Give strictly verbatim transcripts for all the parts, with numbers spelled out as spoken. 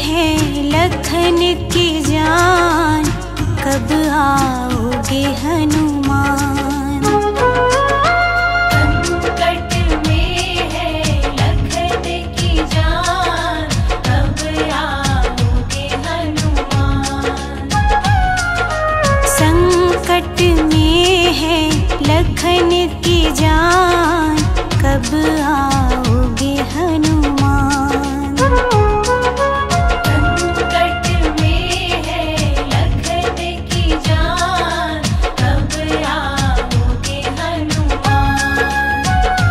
है लखन की जान, कब आओगे हनुमान। संकट में है लखन की जान, कब आओगे हनुमान। संकट में है लखन की जान, कब आओगे हनुमान। संकट में है लखन की जान, कब आओगे हनुमान।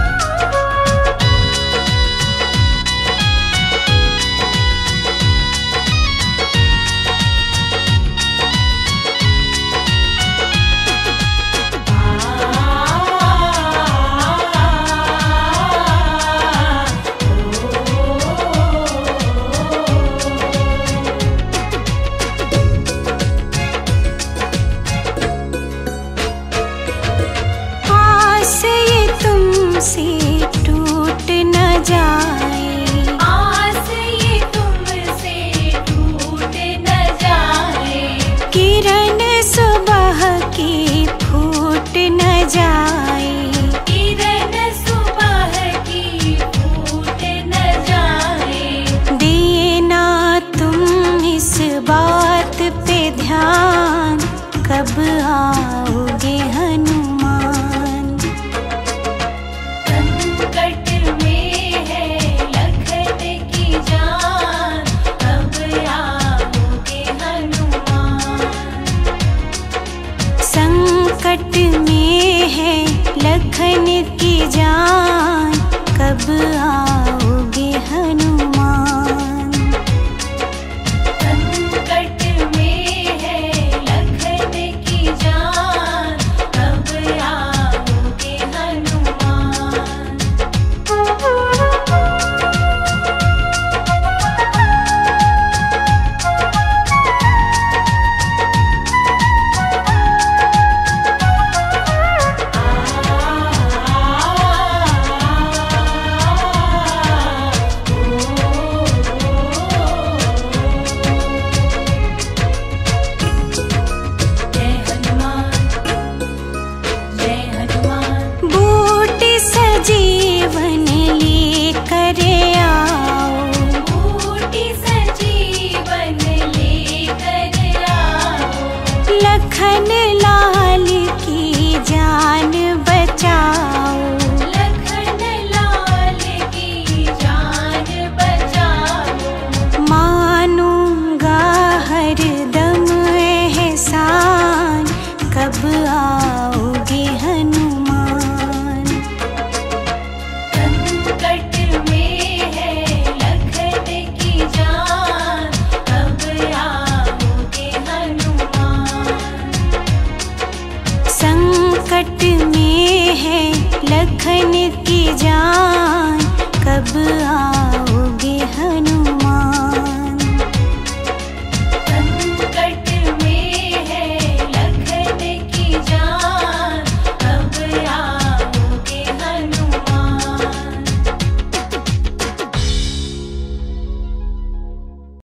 से टूट न जाए, आस ये तुमसे टूट न जाए। किरण सुबह की फूट न जाए, किरण सुबह की फूट न जाए। देना तुम इस बात पे ध्यान, कब आओगे हनुमान। संकट में है लखन की जान, कब आओगे हनुमान। संकट में है लखन की जान, कब आओगे हनुमान।